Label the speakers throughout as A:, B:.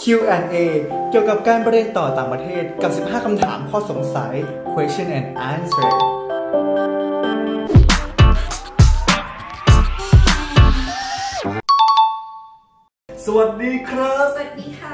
A: Q&A เกี่ยวกับการไปเรียนต่อต่างประเทศกับ 15 คำถามข้อสงสัย Question and Answer สวัสดีครับ
B: สวัสดีค่ะ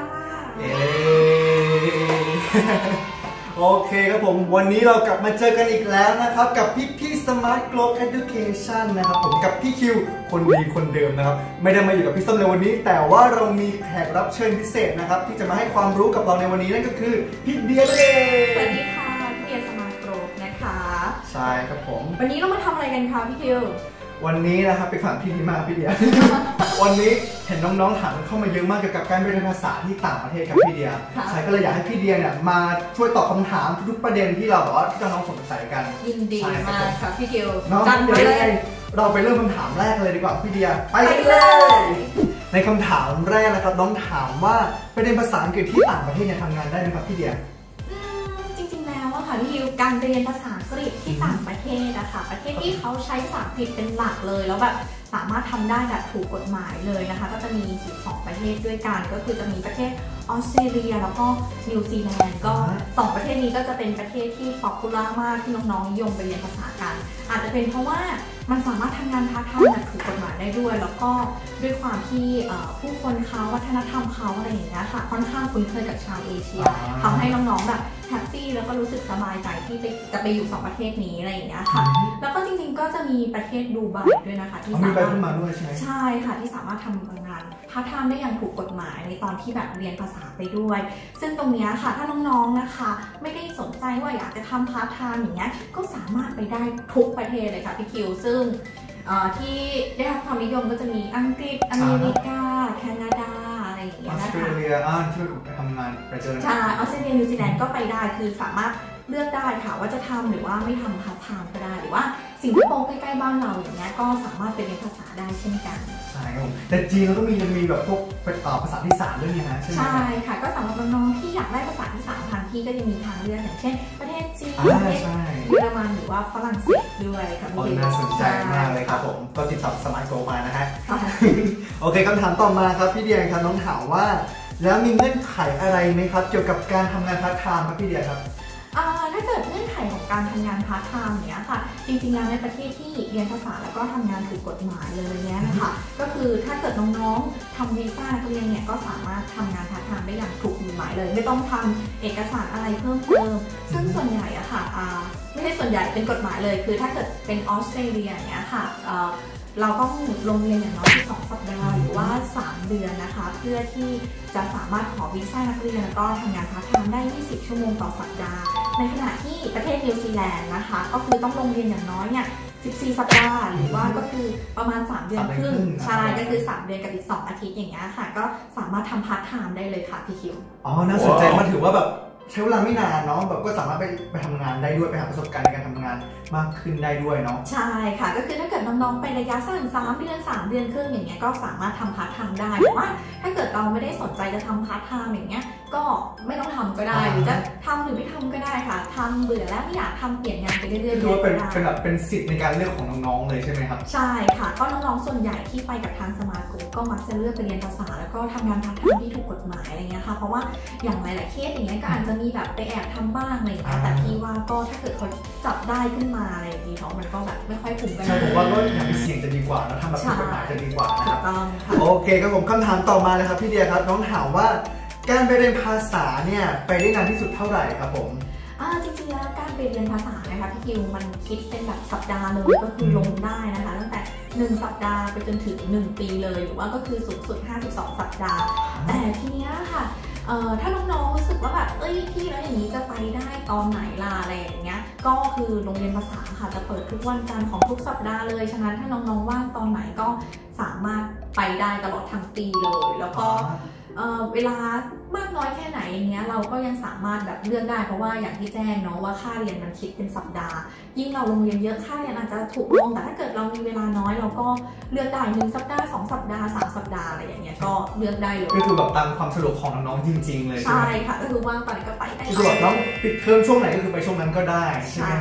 A: โอเคครับผมวันนี้เรากลับมาเจอกันอีกแล้วนะครับกับพี่ Smart Growth Education นะครับผมกับพี่คิวคนดีคนเดิมนะครับไม่ได้มาอยู่กับพี่ส้มในวันนี้แต่ว่าเรามีแขกรับเชิญพิเศษนะครับที่จะมาให้ความรู้กับเราในวันนี้นั่นก็คือพี่เดียเอง
B: สวัสดีค่ะพี่เดีย Smart Growth นะคะ
A: ใช่ครับผม
B: วันนี้เรามาทำอะไรกันคะพี่คิว
A: วันนี้นะครับไปฝังพี่ดีมากพี่เดีย วันนี้เห็นน้องๆถามเข้ามาเยอะมากเกี่ยวกับการเรียนภาษาที่ต่างประเทศครับพี่เดียใช่ก็เลยอยากให้พี่เดียเนี่ยมาช่วยตอบคำถามทุกประเด็นที่เราแบบว่าที่น้องๆสงสัยกัน
B: ยินดีมากค่ะพี่คิว
A: จัดไปเลยเราไปเริ่มคำถามแรกเลยดีกว่าพี่เดียไปเลย ในคำถามแรกนะครับน้องถามว่าไปเรียนภาษาอังกฤษที่ต่างประเทศเนี่ยทำงานได้ไหมครับพี่เดีย
B: จริงๆแล้วค่ะพี่คิวการเรียนภาษาอังกฤษที่ต่างประเทศนะคะประเทศที่เขาใช้ภาษาอังกฤษเป็นหลักเลยแล้วแบบสามารถทำได้แบบถูกกฎหมายเลยนะคะก็จะมี2ประเทศด้วยกันก็คือจะมีประเทศออสเตรเลียแล้วก็นิวซีแลนด์ก็2ประเทศนี้ก็จะเป็นประเทศที่ป๊อปปูล่ามากที่น้องๆนิยมไปเรียนภาษากันอาจจะเป็นเพราะว่ามันสามารถทำงานพาร์ทไทม์แบบถูกกฎหมายได้ด้วยแล้วก็ด้วยความที่ผู้คนเขาวัฒนธรรมเขาอะไรอย่างเงี้ยค่ะค่อนข้างคุ้นเคยกับชาวเอเชียทำให้น้องๆแบบแฮปปี้แล้วก็รู้สึกสบายใจที่จะไปอยู่2ประเทศนี้อะไรอย่างเงี้ยค่ะแล้วก็จริงๆก็จะมีประเทศดูไบด้วยนะคะที่สามารถใช่ค่ะที่สามารถทำงานพาร์ทไทม์ได้อย่างถูกกฎหมายในตอนที่แบบเรียนภาษาไปด้วยซึ่งตรงนี้ค่ะถ้าน้องๆนะคะไม่ได้สนใจว่าอยากจะทำพาร์ทไทม์อย่างเงี้ยก็สามารถไปได้ทุกประเทศเลยค่ะพี่คิวซึ่งที่ได้รับความนิยมก็จะมีอังกฤษอเมริกาแคนาดาอะไรอย่างเงี้ยนะคะ
A: ออสเตรเลียที่ไปทำงานไปเจอ
B: ใช่ออสเตรเลียนิวซีแลนด์ก็ไปได้คือสามารถเลือกได้ค่ะว่าจะทำหรือว่าไม่ทำพาร์ทไทม์ก็ได้หรือว่าสิงคโปร์ใกล้ๆบ้านเราอย่างเงี้ยก็สามารถไปเรียนภาษาได้เช่นกัน
A: ใช่ครับผมแต่จีนเราก็มีแบบพวกภาษาที่3ด้วยนะใช่ไหม
B: ใช่ค่ะก็สำหรับน้องๆที่อยากได้ภาษาที่3ทางที่ก็จะมีทางเลือกอย่างเช่นประเทศจีนประเทศเยอรมันหรือว่าฝรั่งเศสด้วยค่ะพี่
A: น่าสนใจมากเลยครับผมก็ติดต่อสมาร์ทโกมานะฮะโอเคคำถามต่อมาครับพี่เดียครับน้องถามว่าแล้วมีเงื่อนไขอะไรไหมครับเกี่ยวกับการทำงานพาร์ทไทม์ครับพี่เดียครับ
B: ถ้าเกิดเงื่อนไขของการทำงานพาร์ทไทม์เนี้ยค่ะจริงๆแล้วในประเทศที่เรียนภาษาแล้วก็ทำงานถูกกฎหมายเลยเนี้ยนะคะก็คือถ้าเกิดน้องๆทำวีซ่านักเรียนเนี่ยก็สามารถทำงานพาร์ทไทม์ได้อย่างถูกกฎหมายเลยไม่ต้องทำเอกสารอะไรเพิ่มเติมซึ่งส่วนใหญ่อะค่ะไม่ใช่ส่วนใหญ่เป็นกฎหมายเลยคือถ้าเกิดเป็นออสเตรเลียเนี้ยค่ะเราต้องลงเรียนอย่างน้อย2 สัปดาห์หรือว่า3 เดือนนะคะเพื่อที่จะสามารถขอวีซ่านักเรียนแล้วก็ทำงานพาร์ทไทม์ได้20 ชั่วโมงต่อสัปดาห์ในขณะที่ประเทศนิวซีแลนด์นะคะก็คือต้องลงเรียนอย่างน้อยเนี่ย14 สัปดาห์หรือว่าก็คือประมาณ3 เดือนครึ่งใช่ก็คือ3 เดือนกับอีก2 อาทิตย์อย่างเงี้ยค่ะก็สามารถทำพาร์ทไทม์ได้เลยค่ะพี่คิว
A: น่าสนใจมันถือว่าแบบใช้เวลาไม่นานเนาะแบบก็สามารถไปทำงานได้ด้วยไปหาประสบการณ์ในการทำงานมากขึ้นได้ด้วยเนาะ
B: ใช่ค่ะก็คือถ้าเกิดน้องๆไประยะสั้น3 เดือน3 เดือนครึ่งอย่างเงี้ยก็สามารถทำพาร์ทไทม์ได้หรือว่าถ้าเกิดเราไม่ได้สนใจจะทำพาร์ทไทม์อย่างเงี้ยก็ไม่ต้องทำก็ได้หรือจะทำหรือไม่ทำก็ได้ค่ะทำเบื่อแล้วไม่อยากทำเปลี่ยนงานไปเรื่อยๆ
A: คือว่าเป็นแบบเป็นสิทธิ์ในการเลือกของน้องๆเลยใช่ไหมครับ
B: ใช่ค่ะก็น้องๆส่วนใหญ่ที่ไปกับทางสมาร์ทโกก็มักจะเลือกไปเรียนภาษาแล้วก็ทำงานพาร์ทไทม์ที่ถูกกฎหมายอะไรเงี้ยค่ะเพราะว่าอย่างหลายๆเคสอย่างเงี้ยก็อาจจะมีแบบไปแอบทำบ้างอะไรอย่างเงี้ยแต่พี่ว่าก็ถ้าเกิดเขาจับได้ขึ้นมาอะไรอย่างนี้เนาะมันก็แบบไม่ค่อยคุ้มกัน
A: ใช่ผมว่าก็อย่าไปเสี่ยงจะดีกว่าแล้วทำแบบถูกกฎหมายจะดีกว่านะครับโอเคครับผมคำถามต่อมาเลยครับพี่เดียครับน้องถามว่าการไปเรียนภาษาเนี่ยไปได้นานที่สุดเท่าไหร่ครับผม
B: จริงๆแล้วการไปเรียนภาษานะคะพี่คิวมันคิดเป็นแบบสัปดาห์เลยก็คือลงได้นะคะตั้งแต่1 สัปดาห์ไปจนถึง1 ปีเลยหรือว่าก็คือสูงสุด52 สัปดาห์แต่ทีเนี้ยค่ะถ้าน้องๆรู้สึกว่าแบบพี่แล้วอย่างนี้จะไปได้ตอนไหนล่ะอะไรอย่างเงี้ยก็คือโรงเรียนภาษาค่ะจะเปิดทุกวันจันทร์ของทุกสัปดาห์เลยฉะนั้นถ้าน้องๆว่างตอนไหนก็สามารถไปได้ตลอดทั้งปีเลยแล้วก็เวลามากน้อยแค่ไหนอย่างเงี้ยเราก็ยังสามารถแบบเลือกได้เพราะว่าอย่างที่แจ้งเนาะว่าค่าเรียนมันคิดเป็นสัปดาห์ยิ่งเราโรงเรียนเยอะค่าเรียนอาจจะถูกลงแต่ถ้าเกิดเรามีเวลาน้อยเราก็เลือกได้1 สัปดาห์2 สัปดาห์3 สัปดาห์อะไรอย่างเงี้ยก็เลือกได้เลย
A: ก็คือแบบตามความสะดวกของน้องๆจริงๆเลย
B: ใช่ค่ะก็คือว่างไปก็ไปได้
A: คือแบบน้องปิดเทอมช่วงไหนก็คือไปช่วงนั้นก็ได้ใช่ไหมฮะ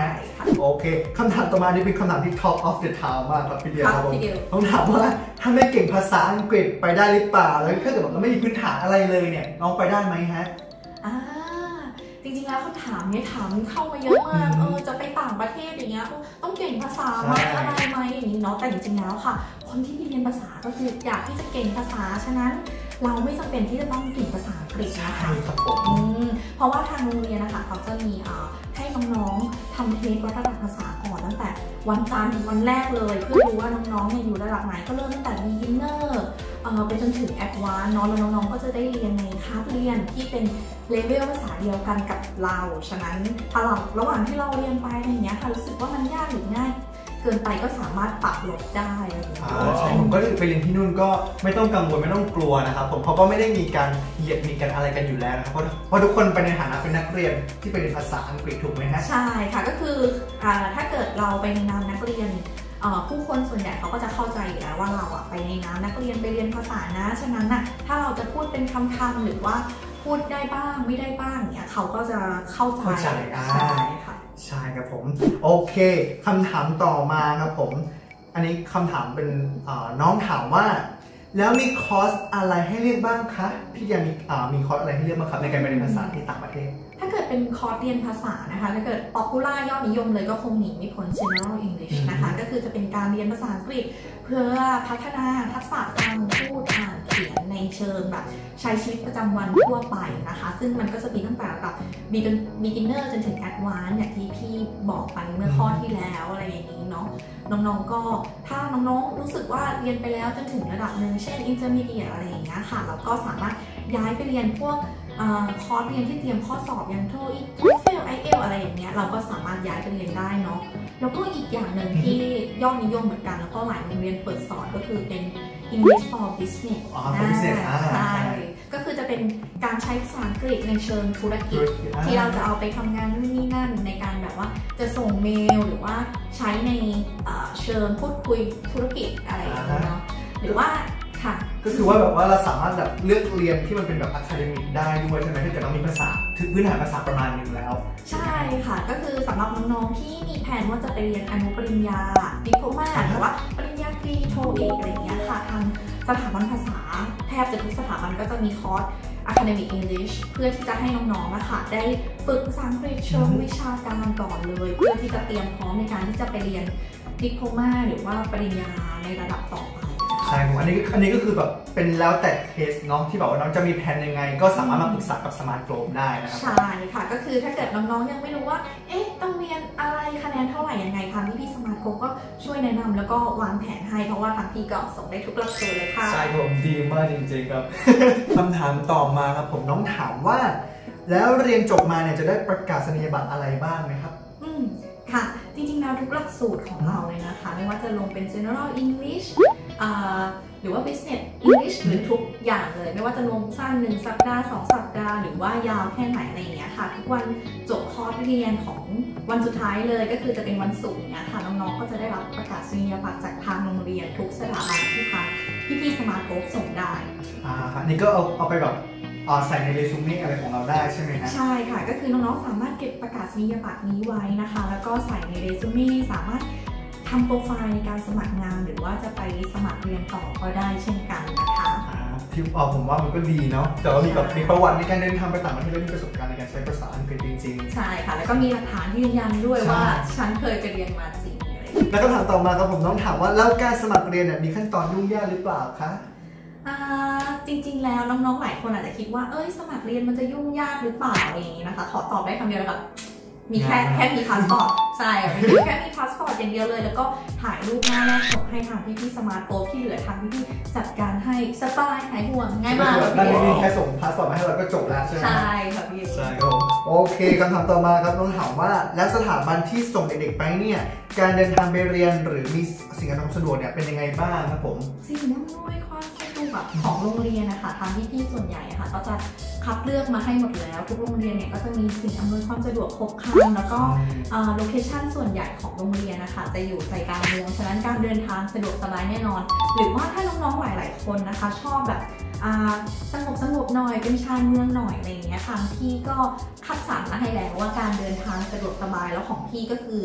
A: โอเคคำถามต่อมานี่เป็นคำถามที่ Top of the Town มากครับพี่เดียครับผมต้องถามว่าถ้าไม่เก่งภาษาอังกฤษไปได้หรือเปล่าแล้วถ้าเกิดเราไม่มีพื้นฐานอะไรเลยเนี่ยน้องไปได้ไหมฮะ
B: จริงๆแล้วคำถามนี้ถามเข้ามาเยอะมากจะไปต่างประเทศอย่างเงี้ยต้องเก่งภาษาไหมอะไรไหมอย่างนี้เนาะแต่จริงๆแล้วค่ะคนที่เรียนภาษาก็คืออยากที่จะเก่งภาษาฉะนั้นเราไม่จำเป็นที่จะต้องเก่งภาษาอังกฤษนะคะเพราะว่าทางโรงเรียนนะคะเขาจะมีให้น้องๆทำเทสวัดระดับภาษาก่อนตั้งแต่วันจันทร์ถึงวันแรกเลยเพื่อดูว่าน้องๆเนี่ยอยู่ระดับไหนก็เริ่มตั้งแต่ beginner ไปจนถึง advanced เนาะแล้วน้องๆก็จะได้เรียนในคลาสเรียนที่เป็นเลเวลภาษาเดียวกันกับเราฉะนั้นระหว่างที่เราเรียนไปอะไรอย่างเงี้ยค่ะรู้สึกว่ามันยากหรือง่ายเกินไปก็สามารถปรับลดได้
A: ใช่ผมก็ไปเรียนที่นู่นก็ไม่ต้องกังวลไม่ต้องกลัวนะครับผมเพราะก็ไม่ได้มีการเหยียดมีกันอะไรกันอยู่แล้วนะครับเพราะทุกคนไปในฐานะเป็นนักเรียนที่ไปเรียนภาษาอังกฤษถูกไหมฮะ
B: ใช่ค่ะก็คือถ้าเกิดเราไปในนามนักเรียนผู้คนส่วนใหญ่เขาก็จะเข้าใจอยู่แล้วว่าเราไปในนามนักเรียนไปเรียนภาษานะฉะนั้นน่ะถ้าเราจะพูดเป็นคำหรือว่าพูดได้บ้างไม่ได้บ้างเนี่ยเขาก็จะเข้าใจ
A: ใช่ค่ะใช่ครับผมโอเคคำถามต่อมาครับผมอันนี้คำถามเป็นน้องถามว่าแล้วมีคอร์สอะไรให้เรียนบ้างคะพี่ยังมีคอร์สอะไรให้เรียนบ้างครับในการไปเรียนภาษาที่ต่างประเทศ
B: ถ้าเกิดเป็นคอร์สเรียนภาษานะคะถ้าเกิด popular ยอดนิยมเลยก็คงหนีไม่พ้น General English นะคะก็คือจะเป็นการเรียนภาษาอังกฤษเพื่อพัฒนาทักษะการพูดอ่านเขียนในเชิงแบบใช้ชีวิตประจำวันทั่วไปนะคะซึ่งมันก็จะมีตั้งแต่ระดับ beginner จนถึง advanced อย่างที่พี่บอกไปเมื่อข้อที่แล้วอะไรอย่างนี้เนาะน้องๆก็ถ้าน้องๆรู้สึกว่าเรียนไปแล้วจนถึงระดับหนึ่งเช่น intermediate อะไรอย่างเงี้ยค่ะเราก็สามารถย้ายไปเรียนพวกคอร์สเรียนที่เตรียมข้อสอบอย่าง TOEIC TOEFL IELTS อะไรอย่างเงี้ยเราก็สามารถย้ายไปเรียนได้เนาะแล้วก็อีกอย่างหนึ่งที่ยอดนิยมเหมือนกันแล้วก็หลายโรงเรียนเปิดสอนก็คือเป็น English for Business ใช่ก็คือจะเป็นการใช้ภาษาอังกฤษในเชิงธุรกิจที่เราจะเอาไปทำงานนู่นนี่นั่นในการแบบว่าจะส่งเมลหรือว่าใช้ในเชิงพูดคุยธุรกิจอะไรอย่างเงี้ยเนาะหรือว่า
A: ก็คือว่าแบบว่าเราสามารถแบบเลือกเรียนที่มันเป็นแบบอะคาเดมิกได้ด้วยใช่ไหมถ้าเกิดเรามีภาษาถึงพื้นฐานภาษาประมาณนึงแล้ว
B: ใช่ค่ะก็คือสำหรับน้องๆที่มีแผนว่าจะไปเรียนอนุปริญญาดิโพมาหรือว่าปริญญาตรีโทเอกอะไรอย่างเงี้ยค่ะทางสถาบันภาษาแทบจะทุกสถาบันก็จะมีคอร์ส Academic English เพื่อที่จะให้น้องๆนะคะได้ฝึกภาษาอังกฤษเชิงวิชาการก่อนเลยเพื่อที่จะเตรียมพร้อมในการที่จะไปเรียนดิโพมาหรือว่าปริญญาในระดับต่อไป
A: ใช่ผมอันนี้ก็คือแบบเป็นแล้วแต่เคสน้องที่แบบว่าน้องจะมีแผนยังไงก็สามารถมาปรึกษากับสมาร์ทโกลบได้นะครับ
B: ใช่ค่ะก็คือถ้าเกิดน้องๆยังไม่รู้ว่าต้องเรียนอะไรคะแนนเท่าไหร่ยังไงทางพี่สมาร์ทโกลบก็ช่วยแนะนำแล้วก็วางแผนให้เพราะว่าทางพี่ก็ส่งได้ทุกหลักสูตรเลยค่ะ
A: ใช่ผมดีมากจริงๆครับคำถามต่อมาครับผมน้องถามว่าแล้วเรียนจบมาเนี่ยจะได้ประกาศนียบัตรอะไรบ้างไหมครับ
B: ค่ะจริงๆแล้วทุกหลักสูตรของเราเลยนะคะไม่ว่าจะลงเป็น General English หรือว่า Business English หรือทุกอย่างเลยไม่ว่าจะลงสั้น1 สัปดาห์2 สัปดาห์หรือว่ายาวแค่ไหนอะไรอย่างเงี้ยค่ะทุกวันจบคอร์สเรียนของวันสุดท้ายเลยก็คือจะเป็นวันศุกร์เนี่ยค่ะน้องๆก็จะได้รับประกาศนียบัตรจากทางโรงเรียนทุกสถาบันที่ทางพี่สมาร์ทโกลบส่งได้
A: นี่ก็เอาไปแบบใส่ในเรซูเม่อะไรของเราได้ใช่ไหมฮะ
B: ใช่ค่ะก็คือน้องๆสามารถเก็บประกาศนียบัตรนี้ไว้นะคะแล้วก็ใส่ในเรซูเม่สามารถทำโปรไฟล์ในการสมัครงานหรือว่าจะไปสมัครเรียนต่อก็ได้เช่นกันนะคะ
A: ที่ผมว่ามันก็ดีเนาะแต่ว่ามีประวัติในการเดินทางไปต่างประเทศและมีประสบการณ์ในการใช้ภาษาอังกฤษจริง
B: ๆใช่ค่ะแล้วก็มีหลักฐานยืนยันด้วยว่าฉันเคยไปเรียนมาจริง
A: แล้วก็ถามต่อมาครับผมน้องถามว่าแล้วการสมัครเรียนมีขั้นตอนยุ่งยากหรือเปล่าคะ
B: จริงๆแล้วน้องๆหลายคนอาจจะคิดว่าสมัครเรียนมันจะยุ่งยากหรือเปล่าอย่างนี้นะคะขอตอบได้คำเดียวเลยค่ะมีแค่มีพาสปอร์ตใช่แค่มีพาสปอร์ตอย่างเดียวเลยแล้วก็ถ่ายรูปหน้าแรกส่งให้ทางพี่สมาร์ทโกลบที่เหลือทางพี่จัดการให้สบายหายห่วงง่ายมาก
A: นั่นนี่แค่ส่งพาสปอร์ตมาให้เราก็จบแล้วใช่ไหม
B: ใช่ค่ะพี่
A: ใช่ครับโอเคคำถามต่อมาครับน้องถามว่าแล้วสถาบันที่ส่งเด็กๆไปเนี่ยการเดินทางไปเรียนหรือมีสิ่งอำนวยความสะดวกเนี่ยเป็นยังไงบ้างครับผม
B: สิ่งอำนวยความสะดวกของโรงเรียนนะคะทางพี่ส่วนใหญ่ค่ะก็จะคัดเลือกมาให้หมดแล้วทุกโรงเรียนเนี่ยก็จะมีสิ่งอำนวยความสะดวกครบครันแล้วก็โลเคชั่นส่วนใหญ่ของโรงเรียนนะคะจะอยู่ใจกลางเมืองฉะนั้นการเดินทางสะดวกสบายแน่นอนหรือว่าถ้าน้องๆหลายๆคนนะคะชอบแบบสงบหน่อยเป็นชานเมืองหน่อยอะไรอย่างเงี้ยทางพี่ก็คัดสรรมาให้แล้วว่าการเดินทางสะดวกสบายแล้วของพี่ก็คือ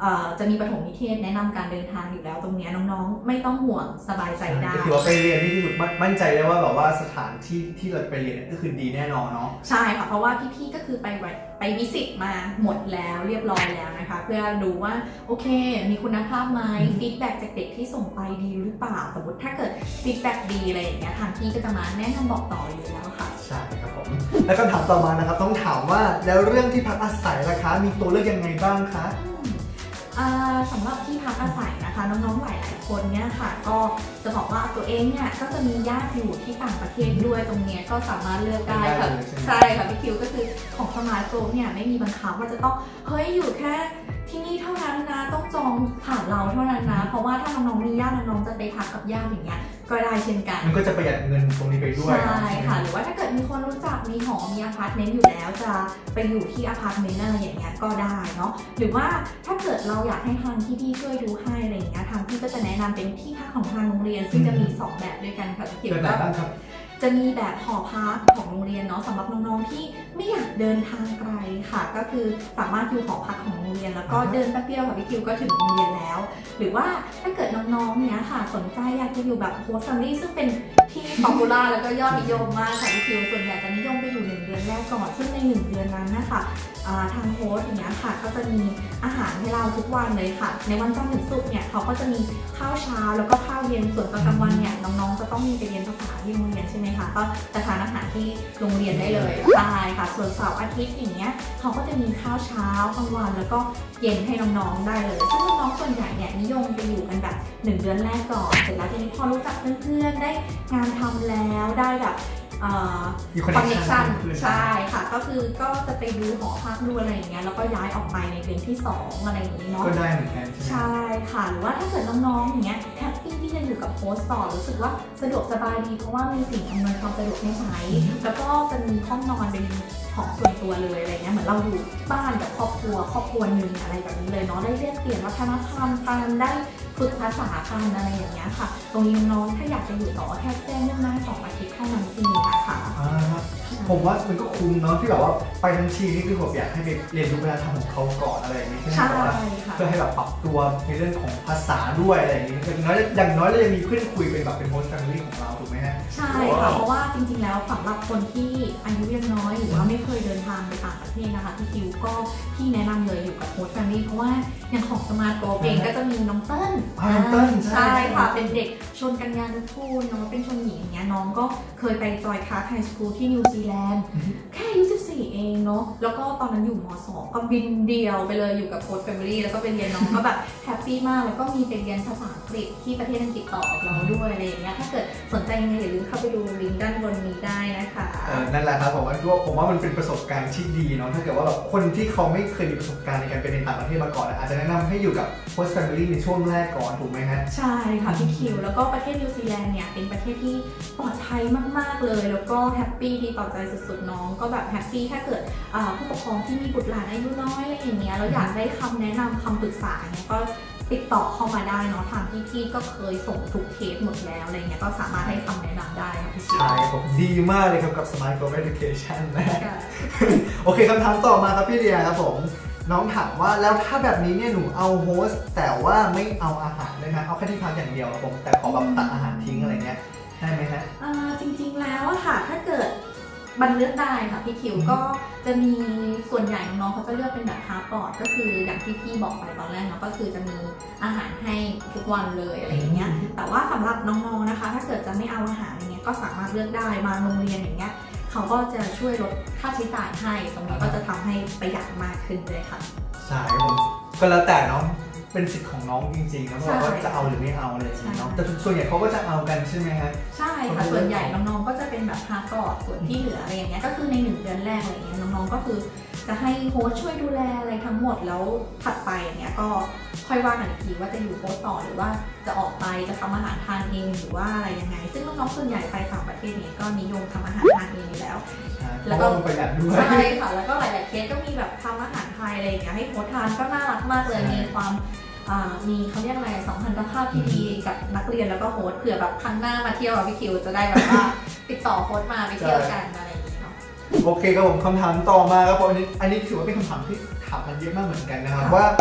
B: จะมีปฐมนิเทศแนะนำการเดินทางอยู่แล้วตรงนี้น้องๆไม่ต้องห่วงสบายใจได้
A: ก็ถือว่าไปเรียนที่มั่นใจได้ว่าแบบว่าสถานที่เราไปเรียนก็คือดีแน่นอนเนาะ
B: ใช่ค่ะเพราะว่าพี่ๆก็คือไปวิสิตมาหมดแล้วเรียบร้อยแล้วนะคะเพื่อดูว่าโอเคมีคุณภาพไหมฟีดแบ็กจากเด็กที่ส่งไปดีหรือเปล่าสมมติถ้าเกิดฟีดแบ็กดีอะไรอย่างเงี้ยทางพี่ก็จะมาแนะนำบอกต่ออยู่แล้วค่ะ
A: ใช่ครับผมแล้วคำถามต่อมานะครับต้องถามว่าแล้วเรื่องที่พักอาศัยราคามีตัวเลือกยังไงบ้างคะ
B: สำหรับที่พักอาศัยนะคะน้องๆหลายๆคนเนี่ยค่ะก็จะบอกว่าตัวเองเนี่ยก็จะมีญาติอยู่ที่ต่างประเทศด้วยตรงนี้ก็สามารถเลือกได้ค่ะใช่ค่ะพี่คิวก็คือของสมาร์ทโฟนเนี่ยไม่มีบังคับว่าจะต้องเฮ้ยอยู่แค่ที่นี่เท่านั้นนะต้องจองผ่านเราเท่านั้นนะเพราะว่าถ้าน้องๆมีญาติน้องๆจะไปพักกับญาติอย่างเงี้ยก็ได้เช่นกัน
A: มันก็จะประหยัดเงินตรงนี้ไปด้วย
B: ใช่ค่ะหรือว่าถ้าเกิดมีคนรู้จักมีหอมีอพาร์ตเมนต์อยู่แล้วจะไปอยู่ที่อพาร์ตเมนต์อะไรอย่างเงี้ยก็ได้เนาะหรือว่าถ้าเกิดเราอยากให้ทางที่พี่ช่วยดูให้อะไรอย่างเงี้ยทางพี่ก็จะแนะนำเป็นที่พักของทางโรงเรียนซึ่งจะมี2แบบด้วยกันค่ะพี่คิว
A: แบบบ้างครับ
B: จะมีแบบหอพักของโรงเรียนเนาะสำหรับน้องๆที่ไม่อยากเดินทางไกลค่ะก็คือสามารถอยู่หอพักของโรงเรียนแล้วก็เดินแป๊บเดียวค่ะพี่คิวก็ถึงโรงเรียนแล้วหรือว่าถ้าเกิดน้องๆเนี้ยค่ะสนใจอยากจะอยู่แบบโฮสต์แฟมิลี่ซึ่งเป็นที่ป๊อปปูล่าแล้วก็ยอดนิยมมากค่ะพี่คิวส่วนใหญ่จะนิยมไปอยู่1 เดือนแรกก่อนซึ่งใน1 เดือนนั้นนะคะทางโฮสต์อย่างเงี้ยค่ะก็จะมีอาหารให้เราทุกวันเลยค่ะในวันจันทร์ถึงศุกร์เนี่ยเขาก็จะมีข้าวเช้าแล้วก็ข้าวเย็นส่วนตอนกลางวันเนี่ยน้องๆจะต้องมีไปเรียนภาษาที่โรงเรียนใช่ไหมคะก็จะทานอาหารที่โรงเรียนได้เลยใช่ค่ะส่วนเสาร์อาทิตย์อย่างเงี้ยเขาก็จะมีข้าวเช้ากลางวันแล้วก็เย็นให้น้องๆได้เลยซึ่งน้องๆส่วนใหญ่เนี่ยนิยมไปอยู่กันแบบ1 เดือนแรกก่อนเสร็จแล้วทีนี้พอรู้จักเพื่อนๆได้งานทำแล้วได้แบบ
A: คอนเนคชั่น
B: ใช่ค่ะก็คือก็จะไปดูหอพักดูอะไรอย่างเงี้ยแล้วก็ย้ายออกไปในเดือนที่2อะไรอย่างนี้เนาะ
A: ก็ได้เหมือนกัน
B: ใช่ค่ะหรือว่าถ้าเกิดน้องๆอย่างเงี้ยแฮปปี้ที่จะอยู่กับโฮสต์ต่อรู้สึกว่าสะดวกสบายดีเพราะว่ามีสิ่งอำนวยความสะดวกให้ใช้แล้วก็จะมีห้องนอนเป็นของส่วนตัวเลยอะไรเงี้ยเหมือนเราอยู่บ้านกับครอบครัวหนึ่งอะไรแบบนี้เลยเนาะได้เรียกเปลี่ยนวัฒนธรรมกันได้ฝึกภาษากันอะไรอย่างเงี้ยค่ะตรงนี้น้องถ้าอยากจะอยู่ต่อแค่แจ้งล่วงหน้า2 อาทิตย์เท่านั้นเองนะคะ
A: ผมว่ามันก็คุ้มเนาะที่แบบว่าไปทั้งทีนี่คือผมอยากให้ไปเรียนรู้วัฒนธรรมของเขาก่อนอะไรอย่างนี้ใช่ไหมเพื่อให้แบบปรับตัวในเรื่องของภาษาด้วยอะไรอย่างนี้อย่างน้อยเรายังมีเพื่อนคุยเป็นแบบเป็นโฮสต์แฟมิลี่ของเราถูกไหมฮะ
B: ใช่ค่ะเพราะว่าจริงๆแล้วสำหรับคนที่อายุยังน้อยหรือว่าไม่เคยเดินทางไปต่างประเทศนะคะพี่คิวก็ที่แนะนำเลยอยู่กับโฮสต์แฟมิลี่เพราะว่าอย่างของสมาร์ทโกเองก็จะมีน้องเติ้ลใช่ค่ะเป็นเด็กชนกันยานุกูลน้องเป็นชนหญิงอย่างเงี้ยน้องก็เคยไปจอยคลาสไฮสคูลที่นิวซีแลนด์แค่อายุ14เองเนาะแล้วก็ตอนนั้นอยู่ม.2 ก็บินเดียวไปเลยอยู่กับโค้ชแฟมิลี่แล้วก็ไปเรียนน้องก็แบบแฮปปี้มากแล้วก็มีไปเรียนภาษาอังกฤษที่ประเทศอังกฤษต่อกับเราด้วยอะไรอย่างเงี้ยถ้าเกิดสนใจยังไงอย่าลืมเข้าไปดูลิงก์ด้านบนนี้ได้นะคะ
A: นั่นแหละครับผมว่ามันเป็นประสบการณ์ที่ดีเนาะถ้าเกิดว่าแบบคนที่เขาไม่เคยมีประสบการณ์ในการไปเรียนต่างประเทศมาก่อนอาจจะแนะนำให้อยู่กับโฮสต์แฟมิลี่ในช่วงแรกก่อนถูกไหมฮะ
B: ใช่ค่ะพี่คิวแล้วก็ประเทศนิวซีแลนด์เนี่ยเป็นประเทศที่ปลอดภัยมากๆเลยแล้วก็แฮปปี้ดีต่อใจสุดๆน้องก็แบบแฮปปี้ถ้าเกิดผู้ปกครองที่มีบุตรหลานอายุน้อยอะไรอย่างเงี้ยเราอยากได้คำแนะนำคำปรึกษาเนี่ยก็ติดต่อเข้ามาได้เนาะทางพี่ก็เคยส่งทุกเคสหมดแล้วอะไรเงี้ยก็สามารถให้คำแนะนำได้ค่ะพี่
A: ใช่ผมดีมากเลยครับกับ Smart Global Education นะโอเคคำถามต่อมาครับพี่เดียครับผมน้องถามว่าแล้วถ้าแบบนี้เนี่ยหนูเอาโฮสต์แต่ว่าไม่เอาอาหารได้ไหมเอาแค่ที่พักอย่างเดียวครับผมแต่ขอแบบตัดอาหารทิ้งอะไรเงี้ยได้ไหมฮะ
B: จริงๆแล้วอะค่ะถ้าเกิดมันเลือกได้ค่ะพี่คิวก็จะมีส่วนใหญ่น้องๆเขาจะเลือกเป็นแบบฮาร์ดบอร์ดก็คืออย่างที่พี่บอกไปตอนแรกเนาะก็คือจะมีอาหารให้ทุกวันเลยอะไรอย่างเงี้ยแต่ว่าสำหรับน้องๆนะคะถ้าเกิดจะไม่เอาอาหารอย่างเงี้ยก็สามารถเลือกได้มาโรงเรียนอย่างเงี้ยเขาก็จะช่วยลดค่าใช้จ่ายให้ตรงนี้ก็จะทำให้ประหยัดมากขึ้นเลยค่ะ
A: ใช่ผมก็แล้วแต่น้องเป็นสิทธิ์ของน้องจริงๆนะว่าจะเอาหรือไม่เอาอะไรอย่างนี้เนาะแต่ส่วนใหญ่เขาก็จะเอากันใช่ไหมฮะ
B: ใช่ค่ะส่วนใหญ่น้องๆก็จะเป็นแบบฮาร์ดบอร์ดส่วนที่เหลืออะไรอย่างเงี้ยก็คือใน1 เดือนแรกอะไรอย่างเงี้ยน้องๆก็คือจะให้โฮสต์ช่วยดูแลอะไรทั้งหมดแล้วถัดไปอย่างเงี้ยก็ค่อยว่ากันอีกทีว่าจะอยู่โฮสต์ต่อหรือว่าจะออกไปจะทำอาหารทานเองหรือว่าอะไรยังไงซึ่งน้องๆส่วนใหญ่ไปต่างประเทศเนี่ยก็นิยมทำอาหารทานเองอยู่แล้ว
A: แล้วก็ประหยัดด้วย
B: ใช่ค่ะแล้วก็หลายๆเคสก็มีแบบทำอาหารไทยอะไรอย่างเงี้ยให้โฮสต์ทานก็น่ารักมากเลยมีความมีเขาเรียกอะไรสัมพันธภาพที่ดีกับนักเรียนแล้วก็โฮสต์เผื่อแบบครั้งหน้ามาเที่ยวกับพี่คิวจะได้แบบว่าติดต่อโฮสต์มาไปเที่ยวกันอะไรอย่างเงี้ย
A: โอเคครับผมคำถามต่อมาครับผมอันนี้ถือว่าเป็นคำถามที่ถามกันเยอะมากเหมือนกันนะครับว่า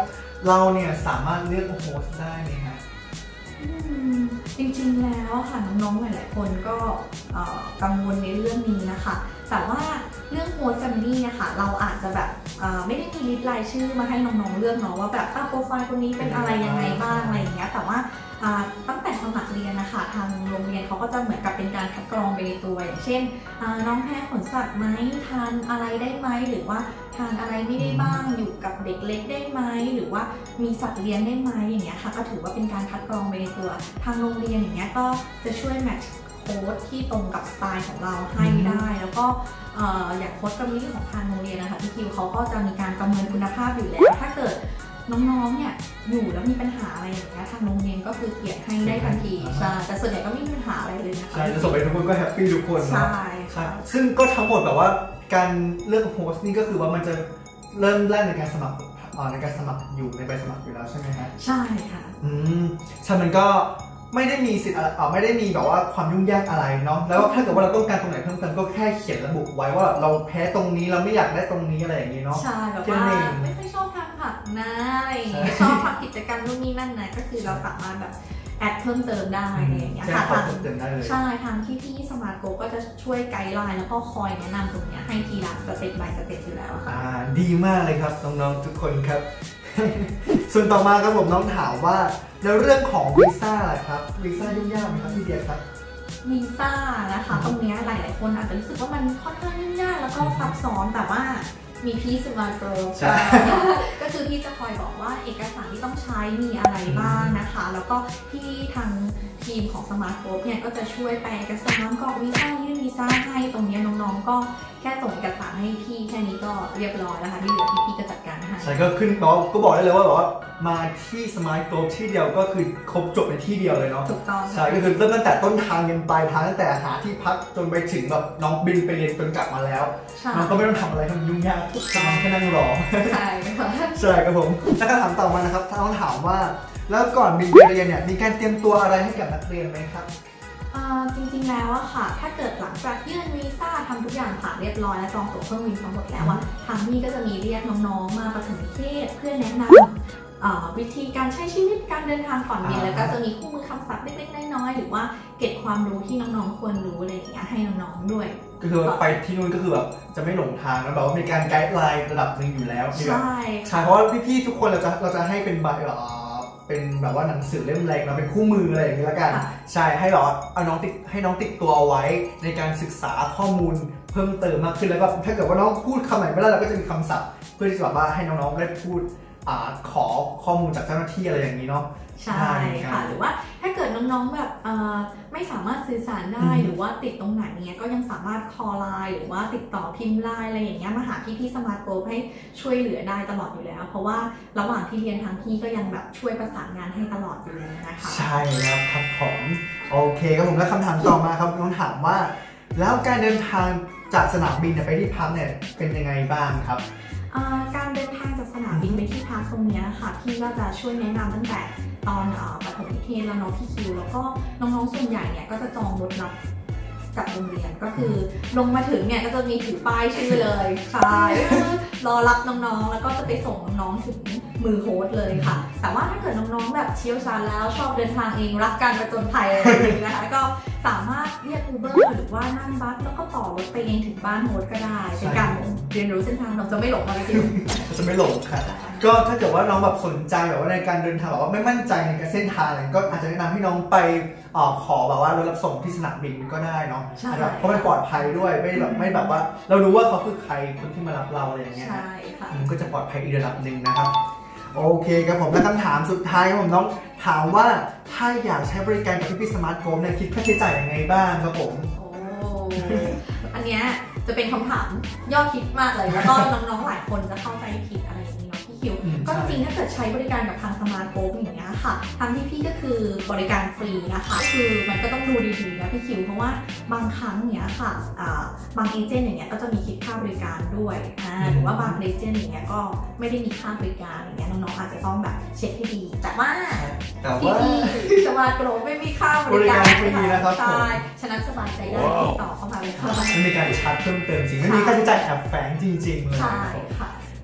A: เราเนี่ยสามารถเลือกโฮสต์ได้ไหมฮะ
B: จริงๆแล้วค่ะน้องๆหลายๆคนก็กังวลในเรื่องนี้นะคะแต่ว่าเรื่องโฮสต์แฟมิลี่เนี่ยค่ะเราอาจจะแบบไม่ได้มีลิสต์รายชื่อมาให้น้องๆเลือกเนาะว่าแบบโปรไฟล์คนนี้เป็นอะไรยังไงบ้างอะไรอย่างเงี้ยแต่ว่าตั้งแต่สมัครเรียนนะคะทางโรงเรียนเขาก็จะเหมือนกับเป็นการคัดกรองไปในตัวอย่างเช่นน้องแพ้ขนสัตว์ไหมทานอะไรได้ไหมหรือว่าทานอะไรไม่ได้บ้างอยู่กับเด็กเล็กได้ไหมหรือว่ามีสัตว์เลี้ยงได้ไหมอย่างเงี้ยค่ะก็ถือว่าเป็นการคัดกรองไปในตัวทางโรงเรียนอย่างเงี้ยก็จะช่วยแมทช์โค้ดที่ตรงกับสไตล์ของเราให้ได้แล้วก็อย่างโค้ดแฟมิลี่ของทางโรงเรียนนะคะพี่คิวเขาก็จะมีการประเมินคุณภาพอยู่แล้วถ้าเกิดน้องๆเนี่ยอยู่แล้วมีปัญหาอะไรอย่างเงี้ยทางโรงเรียนก็คือเปลี่ยนให้ได้ทันทีใช่แต่ส่วนใหญ่ก็ไม่มีปัญหาอะไรเลยนะคะ
A: ใช่จะส่งไปทุกคนก็แฮปปี้ทุกคน
B: ใช่
A: ค่ะซึ่งก็ทั้งหมดแบบว่าการเลือกโฮสต์นี่ก็คือว่ามันจะเริ่มแรกในการสมัครอยู่ในใบสมัครอยู่แล้วใช่ไหมฮะ
B: ใช่ค่ะ
A: ใช่มันก็ไม่ได้มีสิทธิ์ไม่ได้มีแบบว่าความยุ่งยากอะไรเนาะแล้วถ้าเกิดว่าเราต้องการตรงไหนเพิ่มเติมก็แค่เขียนระบุไว้ว่าเราแพ้ตรงนี้เราไม่อยากได้ตรงนี้อะไรอย่างนี้เนาะ
B: ใช่แบบว่าไม่ค่อยชอบทานผักนะอะไรอย่างเงี้ยชอบทำกิจกรรมนู่นนี่นั่นนะก็คือเราสามารถแบบแอดเพิ่มเติมได้อะไรอย่างเงี้ยค่ะใช่ทางที่สมาร์ทโกก็จะช่วยไกด์ไลน์แล้วก็คอยแนะนำตรงนี้ให้ทีละสเต็ป by สเต็ปอยู่แล้วค่ะ
A: ดีมากเลยครับน้องๆทุกคนครับ ส่วนต่อมาครับผมน้องถามว่าแล้วเรื่องของวีซ่าล่ะครับวีซ่ายุ่งยากไหมครับพี่เดียครับ
B: วีซ่านะคะตรงนี้หลายๆคนอาจจะรู้สึกว่ามันค่อนข้างยุ่งยากแล้วก็ซับซ้อนแต่ว่ามีพี่สมาร์ทโกก็คือพี่จะคอยบอกว่าเอกสารที่ต้องใช้มีอะไรบ้างนะคะแล้วก็ที่ทางทีมของสมาร์ทโกเนี่ยก็จะช่วยแปลเอกสารกรอกวีซ่ายื่นวีซ่าให้ตรงนี้น้องๆก็แค่ส่งเอกสารให้พี่แค่นี้ก็เรียบร้อยแล้วค่ะที่เหลือพี่ก็จัดการให้
A: ใช่ก็ขึ้นก็บอกได้เลยว่าแบบว่ามาที่สมาร์ทโกที่เดียวก็คือครบจบในที่เดียวเลยเนาะ
B: ถูกต้อง
A: ใช่ก็คือเริ่มตั้งแต่ต้นทางยันปลายทางตั้งแต่หาที่พักจนไปถึงแบบน้องบินไปเรียนจนกลับมาแล้วน้องก็ไม่ต้องทำอะไรทำยุ่งยากทุกอย่างแค่นั่งรอ
B: ใช่ค่ะ
A: ใช่ครับผมแล้วก็ถามต่อมานะครับน้องถามว่าแล้วก่อนบินไปเรียนเนี่ยมีการเตรียมตัวอะไรให้กับนักเรียนไหมครับ
B: จริงๆแล้วอะค่ะถ้าเกิดหลังจากยื่นวีซ่าทำทุกอย่างผ่านเรียบร้อยและจองตั๋วเครื่องบินทั้งหมดแล้วทางพี่ก็จะมีเรียกน้องๆมาประถมนิเทศเพื่อแนะนำวิธีการใช้ชีวิตการเดินทางก่อนบินแล้วก็จะมีคู่มือคำศัพท์เล็กๆน้อยๆหรือว่าเก็บความรู้ที่น้องๆควรรู้อะไรอย่างเงี้ยให้น้องๆด้วย
A: ก็คือไปที่นู่นก็คือแบบจะไม่หลงทางแล้วแบบว่ามีการไกด์ไลน์ระดับหนึ่งอยู่แล้ว
B: ใช่
A: เพราะว่าพี่ๆทุกคนเราจะให้เป็นเป็นแบบว่าหนังสือเล่มเล็กนะเป็นคู่มืออะไรอย่างนี้ละกันใช่ให้น้องติดตัวเอาไว้ในการศึกษาข้อมูลเพิ่มเติมมากขึ้นแล้วก็ถ้าเกิดว่าน้องพูดคำไหนไม่ได้เราก็จะมีคำศัพท์เพื่อที่จะแบบว่าให้น้องๆได้พูดขอข้อมูลจากเจ้าหน้าที่อะไรอย่างนี้เนาะ
B: ใช่ค่ะหรือว่าถ้าเกิดน้องๆแบบไม่สามารถสื่อสารได้หรือว่าติดตรงไหนเนี้ยก็ยังสามารถคอลไลน์หรือว่าติดต่อพิมพ์ไลน์อะไรอย่างเงี้ยมาหาพี่สมาร์ทโกลให้ช่วยเหลือได้ตลอดอยู่แล้วเพราะว่าระหว่างที่เรียนทางพี่ก็ยังแบบช่วยประสานงานให้ตลอดอยู่แล้วนะคะ
A: ใช่แล้วครับผมโอเคครับผมแล้วคำถามต่อมาครับน้องถามว่าแล้วการเดินทางจากสนามบินไปที่พักเนี่ยเป็นยังไงบ้างครับ
B: การเดินทางจากสนามบินไปที่พักตรงนี้ค่ะพี่ก็จะช่วยแนะนำตั้งแต่ตอนประถมนิเทศแล้วน้องพี่คิวแล้วก็น้องๆส่วนใหญ่เนี่ยก็จะจองรถรับกับโรงเรียนก็คือลงมาถึงเนี่ยก็จะมีถือป้ายชื่อเลยใช่รอรับน้องๆแล้วก็จะไปส่งน้องๆถึงมือโฮสต์เลยค่ะแต่ว่าถ้าเกิดน้องๆแบบเชี่ยวชาญแล้วชอบเดินทางเองรักการผจญภัยอะไรอย่างนี้นะคะก็สามารถเรียก Uber หรือว่านั่งบัสแล้วก็ต่อรถไปเองถึงบ้านโฮสต์ก็ได้เป็นการเรียนรู้เส้นทางเราจะไม่หลงอะไรจริง
A: จะไม่หลงค่ะก็ถ้าเกิดว่าน้องแบบสนใจแบบว่าในการเดินทางแบบว่าไม่มั่นใจในการเส้นทางอะไรก็อาจจะแนะนำให้น้องไปขอแบบว่ารถรับส่งที่สนามบินก็ได้เนาะเพราะมันปลอดภัยด้วยไม่แบบว่าเรารู้ว่าเขาคือใครคนที่มารับเราอะไรอย่างเงี้ยมันก็จะปลอดภัยอีกระดับหนึ่งนะครับโอเคครับผมและคำถามสุดท้ายครับผมน้องถามว่าถ้าอยากใช้บริการกับพี่สมาร์ทโฟนเนี่ยคิดค่าใช้จ่ายยังไงบ้างครับผม
B: อันเนี้ยจะเป็นคำถามยอดฮิตมากเลยแล้วก็น้องๆหลายคนจะเข้าใจผิดอะไรอย่างนี้เนาะพี่คิวก็จริงๆถ้าเกิดใช้บริการกับทางสมาร์ทโฟนอย่างเงี้ยค่ะทางพี่ก็คือบริการฟรีนะคะคือมันก็ต้องดูดีๆนะพี่คิวเพราะว่าบางครั้งเนี้ยค่ะบางเอเจนต์อย่างเงี้ยก็จะมีคิดค่าบริการด้วยหรือว่าบางเอเจนต์อย่างเงี้ยก็ไม่ได้มีค่าบริการอย่างเงี้ยน้องๆอาจจะต้องแบบเช็คให้ดีแต่ว่าพี่สมาร์ทโฟนไม่มีค่าบริการ
A: ฟรีนะครับ
B: ใช่ฉะนั้นสบายใจได้ติดต่อเข้ามาเลยค่ะ
A: ไม่มีการชาร์จเพิ่มเติมจริงไม่มีค่าใช้จ่ายแอบแฝงจริงๆเลย
B: ใช่ค่ะ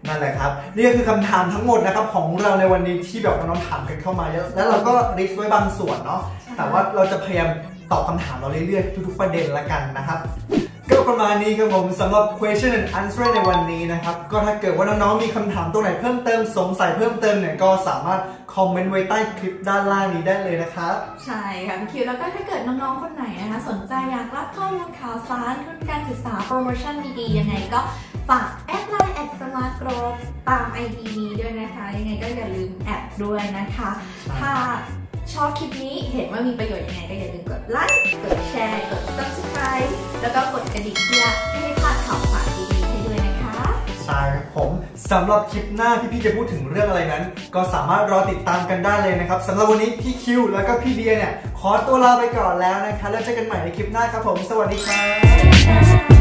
A: นั่นแหละครับนี่ก็คือคำถามทั้งหมดนะครับของเราในวันนี้ที่แบบน้องๆถามกันเข้ามาเยอะแล้วเราก็ลิสต์ไว้บางส่วนเนาะแต่ว่าเราจะพยายามตอบคำถามเราเรื่อยๆทุกๆประเด็นละกันนะครับก็ประมาณนี้ครับผมสำหรับ question and answer ในวันนี้นะครับก็ถ้าเกิดว่าน้องๆมีคำถามตรงไหนเพิ่มเติมสงสัยเพิ่มเติมเนี่ยก็สามารถคอมเมนต์ไว้ใต้คลิปด้านล่างนี้ได้เลยนะครับ
B: ใช่ค่ะพี่คิวแล้วก็ถ้าเกิดน้องๆคนไหนนะคะสนใจอยากรับข้อมูลข่าวสารทุนการศึกษาโปรโมชั่นดีๆยังไงก็ฝากแอดไลน์@smartgrowth ตาม ID นี้ด้วยนะคะยังไงก็อย่าลืมแอดด้วยนะคะถ้าชอบคลิปนี้เห็นว่ามีประโยชน์ยังไงก็อย่าลืมกดไลค์กดแชร์กด subscribe แล้วก็กดกระดิ่งเพื่อไม่ให้พลาดข่าวสารดีๆให้ด้วยนะคะ
A: ใช่ครับผมสำหรับคลิปหน้าพี่จะพูดถึงเรื่องอะไรนั้นก็สามารถรอติดตามกันได้เลยนะครับสำหรับวันนี้พี่คิวแล้วก็พี่เดียเนี่ยขอตัวลาไปก่อนแล้วนะคะแล้วเจอกันใหม่ในคลิปหน้าครับผมสวัสดีครับ